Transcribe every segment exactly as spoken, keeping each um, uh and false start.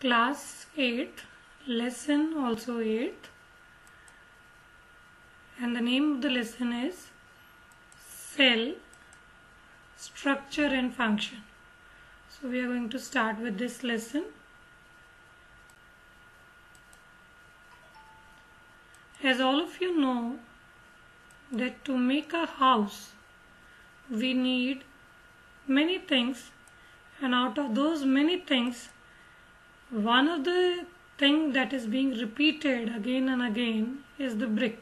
Class eight, lesson also eight, and the name of the lesson is Cell, Structure and Function. So we are going to start with this lesson. As all of you know that to make a house we need many things, and out of those many things one of the thing that is being repeated again and again is the brick.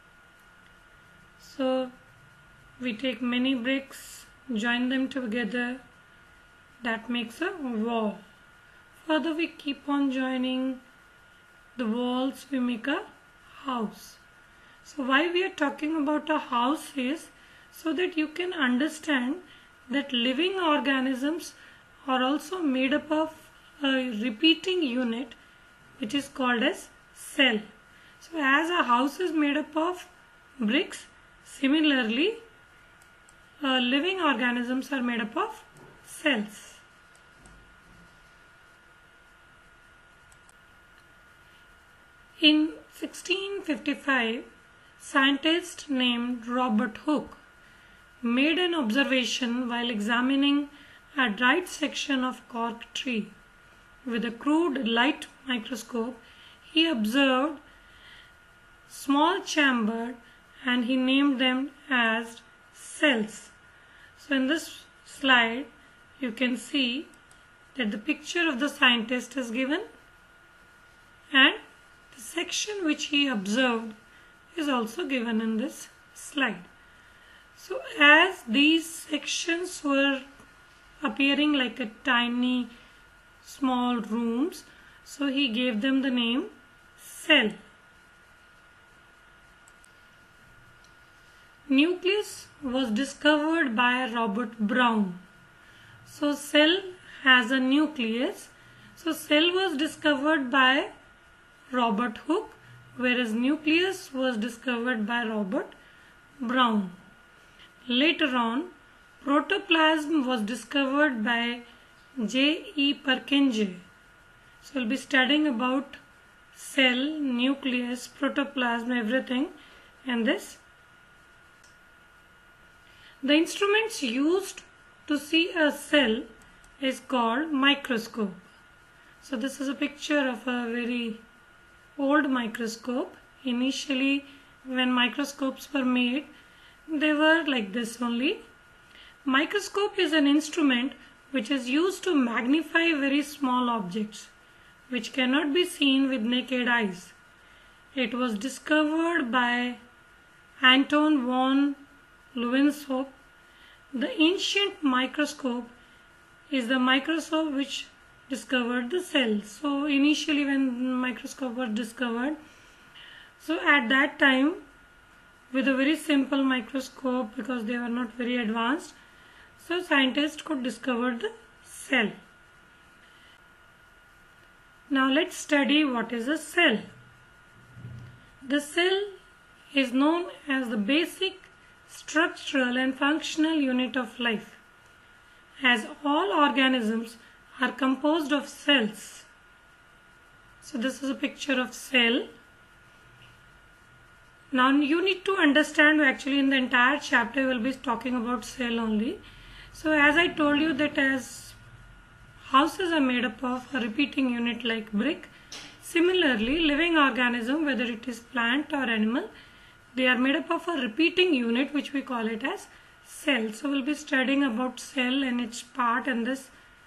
So we take many bricks, join them together, that makes a wall. Further we keep on joining the walls, we make a house. So why we are talking about a house is so that you can understand that living organisms are also made up of a repeating unit which is called as cell. So as a house is made up of bricks, similarly uh, living organisms are made up of cells. In sixteen fifty-five, scientist named Robert Hooke made an observation while examining a dried section of cork tree. With a crude light microscope, he observed small chamber and he named them as cells. So in this slide, you can see that the picture of the scientist is given and the section which he observed is also given in this slide. So as these sections were appearing like a tiny small rooms, so he gave them the name cell. Nucleus was discovered by Robert Brown. So cell has a nucleus. So cell was discovered by Robert Hooke, whereas nucleus was discovered by Robert Brown. Later on, protoplasm was discovered by J E Purkinje. So we'll be studying about cell, nucleus, protoplasm, everything in this. The instruments used to see a cell is called microscope. So this is a picture of a very old microscope. Initially, when microscopes were made, they were like this only. Microscope is an instrument which is used to magnify very small objects which cannot be seen with naked eyes. It was discovered by Anton von Leeuwenhoek. The ancient microscope is the microscope which discovered the cells. So initially when microscope was discovered, so at that time with a very simple microscope, because they were not very advanced, so scientists could discover the cell. Now let's study what is a cell. The cell is known as the basic structural and functional unit of life, as all organisms are composed of cells. So this is a picture of cell. Now you need to understand, actually in the entire chapter we will be talking about cell only. So as I told you that as houses are made up of a repeating unit like brick, similarly living organism, whether it is plant or animal, they are made up of a repeating unit which we call it as cell. So we'll be studying about cell and its part in this.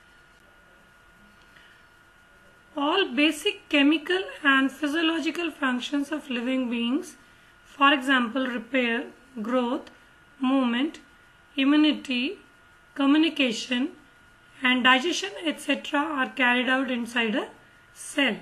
All basic chemical and physiological functions of living beings, for example repair, growth, movement, immunity, communication and digestion, et cetera are carried out inside a cell.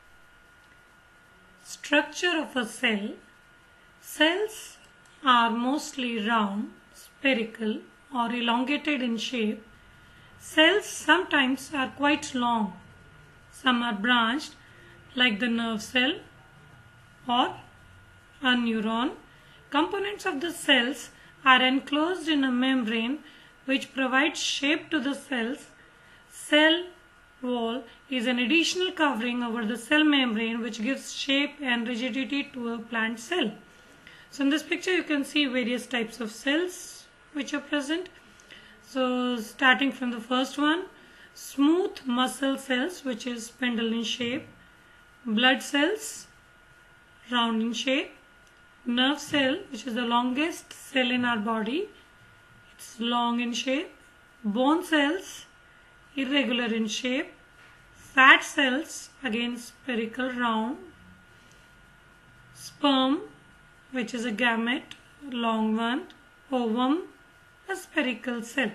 Structure of a cell. Cells are mostly round, spherical or elongated in shape. Cells sometimes are quite long. Some are branched like the nerve cell or a neuron. Components of the cells are enclosed in a membrane which provides shape to the cells. Cell wall is an additional covering over the cell membrane which gives shape and rigidity to a plant cell. So in this picture you can see various types of cells which are present. So starting from the first one, smooth muscle cells which is spindle in shape, blood cells round in shape, nerve cell which is the longest cell in our body, it's long in shape, bone cells irregular in shape, fat cells again spherical round, sperm which is a gamete, long one, ovum, a spherical cell.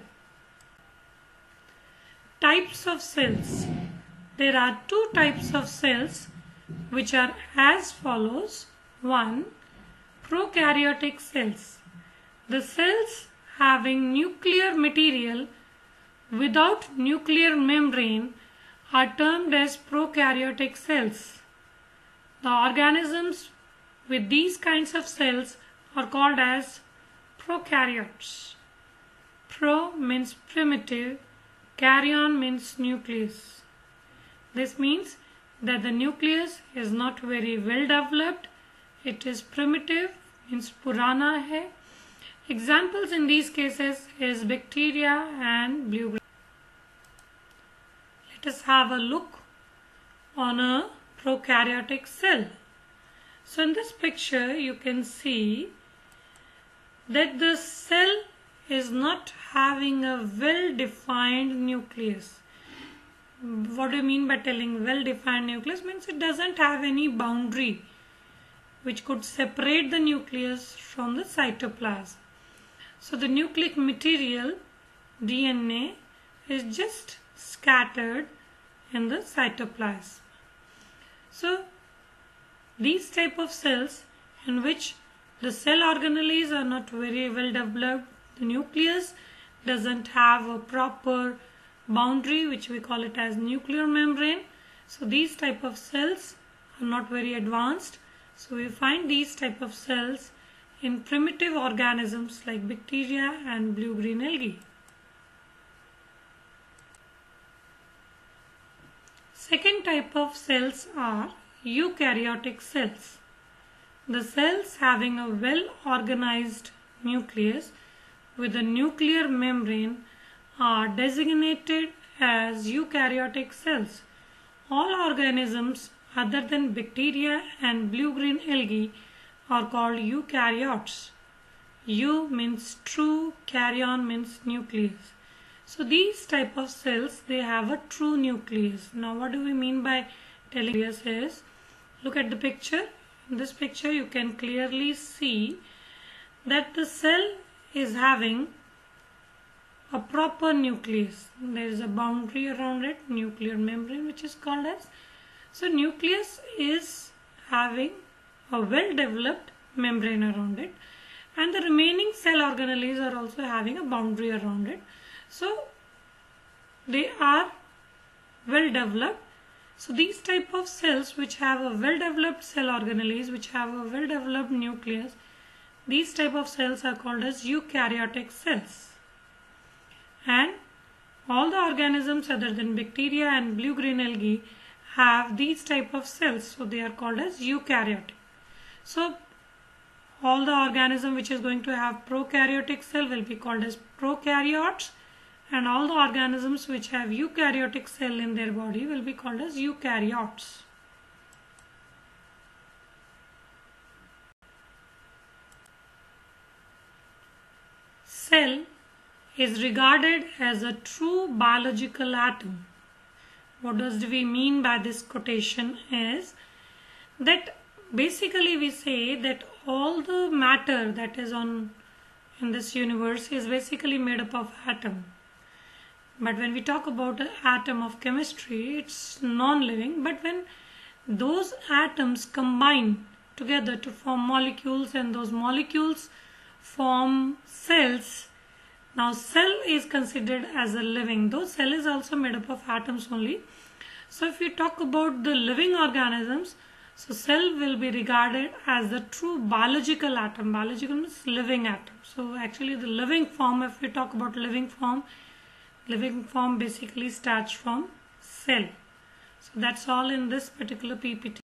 Types of cells. There are two types of cells which are as follows. One, prokaryotic cells. The cells having nuclear material without nuclear membrane are termed as prokaryotic cells. The organisms with these kinds of cells are called as prokaryotes. Pro means primitive, karyon means nucleus. This means that the nucleus is not very well developed. It is primitive, means purana hai. Examples in these cases is bacteria and blue-green. Let us have a look on a prokaryotic cell. So in this picture you can see that the cell is not having a well-defined nucleus. What do you mean by telling well-defined nucleus? Means it doesn't have any boundary which could separate the nucleus from the cytoplasm. So the nucleic material, D N A, is just scattered in the cytoplasm. So these type of cells in which the cell organelles are not very well developed, the nucleus doesn't have a proper boundary which we call it as nuclear membrane. So these type of cells are not very advanced. So we find these type of cells in primitive organisms like bacteria and blue-green algae. Second type of cells are eukaryotic cells. The cells having a well-organized nucleus with a nuclear membrane are designated as eukaryotic cells. All organisms other than bacteria and blue-green algae are called eukaryotes. Eu means true, karyon means nucleus. So these type of cells, they have a true nucleus. Now what do we mean by telling nucleus is, look at the picture. In this picture you can clearly see that the cell is having a proper nucleus. There is a boundary around it, nuclear membrane, which is called as. So nucleus is having a well-developed membrane around it, and the remaining cell organelles are also having a boundary around it. So they are well developed. So these type of cells which have a well developed cell organelles, which have a well developed nucleus, these type of cells are called as eukaryotic cells. And all the organisms other than bacteria and blue-green algae have these type of cells, so they are called as eukaryotic. So all the organism which is going to have prokaryotic cell will be called as prokaryotes, and all the organisms which have eukaryotic cell in their body will be called as eukaryotes. Cell is regarded as a true biological atom. What does we mean by this quotation is that basically we say that all the matter that is on in this universe is basically made up of atom. But when we talk about an atom of chemistry, it's non-living. But when those atoms combine together to form molecules, and those molecules form cells, now cell is considered as a living, though cell is also made up of atoms only. So if you talk about the living organisms, so cell will be regarded as the true biological atom. Biological means living atom. So actually the living form, if we talk about living form, living form basically starts from cell. So that's all in this particular P P T.